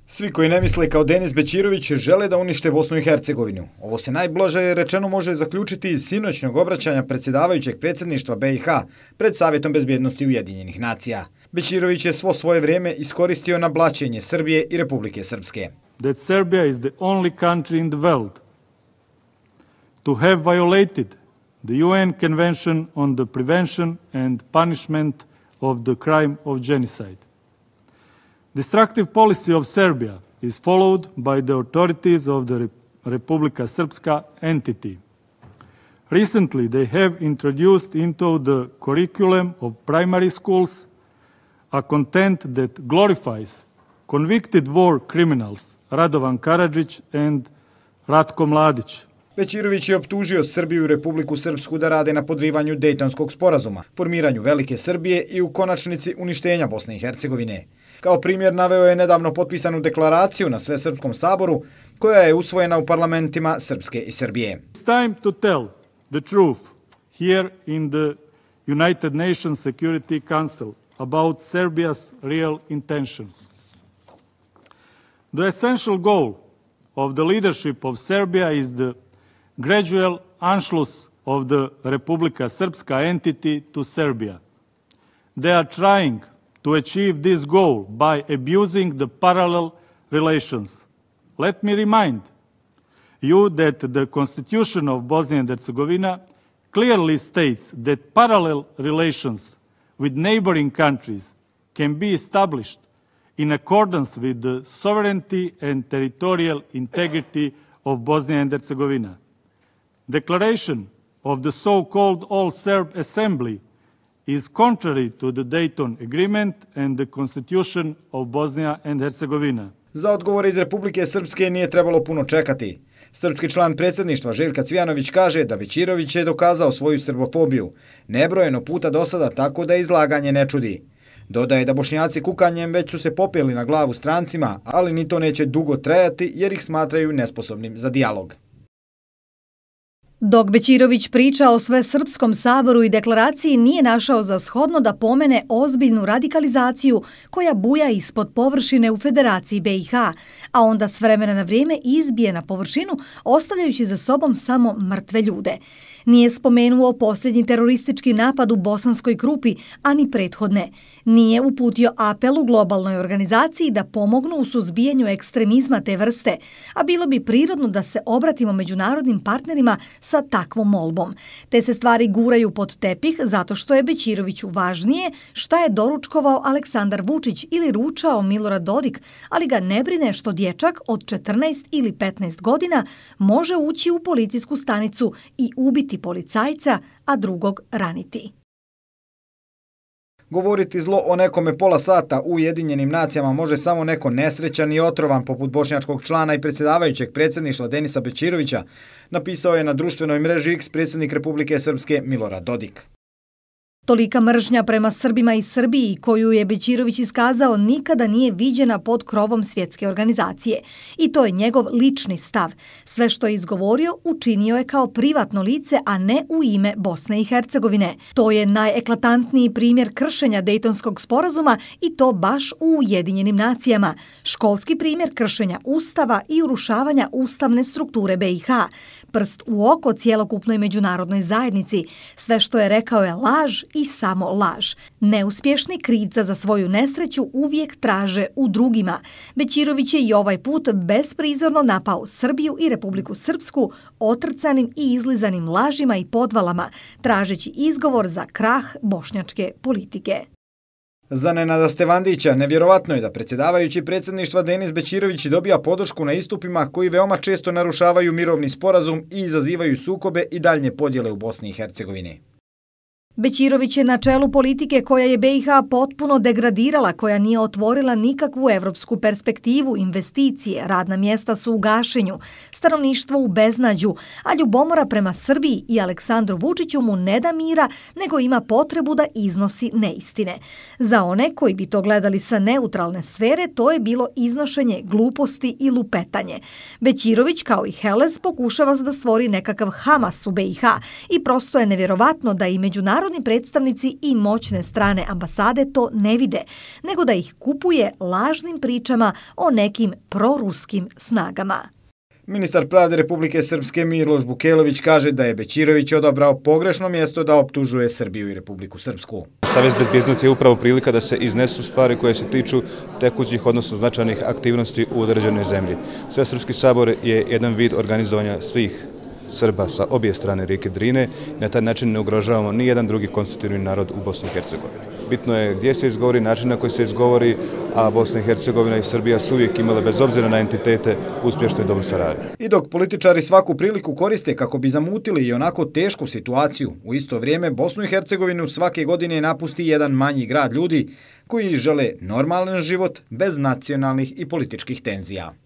Svi koji ne misle kao Denis Bećirović žele da unište Bosnu i Hercegovinu. Ovo se najblaže rečeno može zaključiti iz sinoćnog obraćanja predsjedavajućeg predsjedništva BiH pred Savjetom bezbjednosti Ujedinjenih nacija. Bećirović je svo svoje vrijeme iskoristio na blaćenje Srbije i Republike Srpske. That Serbia is the only country in the world to have violated the UN Convention on the Prevention and Punishment of the Crime of Genocide. Destructive policy of Serbia is followed by the authorities of the Republika Srpska entity. Recently, they have introduced into the curriculum of primary schools a content that glorifies convicted war criminals Radovan Karadžić and Ratko Mladić. Bećirović je optužio Srbiju i Republiku Srpsku da rade na podrivanju Dejtonskog sporazuma, formiranju Velike Srbije i u konačnici uništenja Bosne i Hercegovine. Kao primjer naveo je nedavno potpisanu deklaraciju na Svesrpskom saboru koja je usvojena u parlamentima Srpske i Srbije. It's time to tell the truth here in the United Nations Security Council about Serbia's real intention. The essential goal of the leadership of Serbia is the gradual Anschluss of the Republika Srpska entity to Serbia. They are trying to achieve this goal by abusing the parallel relations. Let me remind you that the Constitution of Bosnia and Herzegovina clearly states that parallel relations with neighboring countries can be established in accordance with the sovereignty and territorial integrity of Bosnia and Herzegovina. Declaration of the so-called All-Serb Assembly is contrary to the Dayton Agreement and the Constitution of Bosnia and Herzegovina. Za odgovore iz Republike Srpske nije trebalo puno čekati. Srpski član predsjedništva Željka Cvijanović kaže da Bećirović je dokazao svoju srbofobiju nebrojeno puta do sada, tako da izlaganje ne čudi. Dodaje da Bošnjaci kukanjem već su se popeli na glavu strancima, ali ni to neće dugo trajati jer ih smatraju nesposobnim za dijalog. Dok Bećirović priča o Svesrpskom saboru i deklaraciji, nije našao za shodno da pomene ozbiljnu radikalizaciju koja buja ispod površine u Federaciji BiH, a onda s vremena na vrijeme izbije na površinu, ostavljajući za sobom samo mrtve ljude. Nije spomenuo posljednji teroristički napad u Bosanskoj Krupi, a ni prethodne. Nije uputio apel u globalnoj organizaciji da pomognu u suzbijanju ekstremizma te vrste, a bilo bi prirodno da se obratimo međunarodnim partnerima sa takvom molbom. Te se stvari guraju pod tepih zato što je Bećiroviću važnije šta je doručkovao Aleksandar Vučić ili ručao Milorad Dodik, ali ga ne brine što dječak od 14 ili 15 godina može ući u policijsku stanicu i ubiti policajca, a drugog raniti. Govoriti zlo o nekome pola sata u Ujedinjenim nacijama može samo neko nesrećan i otrovan poput bošnjačkog člana i predsjedavajućeg predsjedništva Denisa Bećirovića, napisao je na društvenoj mreži X predsjednik Republike Srpske Milorad Dodik. Tolika mržnja prema Srbima i Srbiji koju je Bećirović iskazao nikada nije viđena pod krovom svjetske organizacije. I to je njegov lični stav. Sve što je izgovorio učinio je kao privatno lice, a ne u ime Bosne i Hercegovine. To je najeklatantniji primjer kršenja Dejtonskog sporazuma i to baš u Ujedinjenim nacijama. Školski primjer kršenja ustava i urušavanja ustavne strukture BiH. Prst u oko cjelokupnoj međunarodnoj zajednici. Sve što je rekao je laž i samo laž. Neuspješni krivca za svoju nesreću uvijek traže u drugima. Bećirović je i ovaj put besprizorno napao Srbiju i Republiku Srpsku otrcanim i izlizanim lažima i podvalama, tražeći izgovor za krah bošnjačke politike. Za Nenada Stevandića nevjerovatno je da predsjedavajući predsjedništva Denis Bećirović dobija podršku na istupima koji veoma često narušavaju mirovni sporazum i izazivaju sukobe i daljnje podjele u Bosni i Hercegovini. Bećirović je na čelu politike koja je BiH potpuno degradirala, koja nije otvorila nikakvu evropsku perspektivu, investicije, radna mjesta su u gašenju, stanovništvo u beznađu, a ljubomora prema Srbiji i Aleksandru Vučiću mu ne da mira, nego ima potrebu da iznosi neistine. Za one koji bi to gledali sa neutralne sfere, to je bilo iznošenje gluposti i lupetanje. Bećirović, kao i Heles, pokušava da stvori nekakav Hamas u BiH i prosto je nevjerovatno da i međunarodni međunarodni predstavnici i moćne strane ambasade to ne vide, nego da ih kupuje lažnim pričama o nekim proruskim snagama. Ministar pravde Republike Srpske Miloš Bukelović kaže da je Bećirović odabrao pogrešno mjesto da optužuje Srbiju i Republiku Srpsku. Savez bezbednosti je upravo prilika da se iznesu stvari koje se tiču tekućih, odnosno značajnih aktivnosti u određenoj zemlji. Svesrpski sabor je jedan vid organizovanja svih Srba sa obje strane rijeke Drine. Na taj način ne ugrožavamo ni jedan drugi konstitutivni narod u Bosni i Hercegovini. Bitno je gdje se izgovori, način na koji se izgovori, a Bosna i Hercegovina i Srbija su uvijek imale, bez obzira na entitete, uspješnu i dobru saradnju. I dok političari svaku priliku koriste kako bi zamutili i onako tešku situaciju, u isto vrijeme Bosnu i Hercegovinu svake godine napusti jedan manji grad ljudi koji žele normalan život bez nacionalnih i političkih tenzija.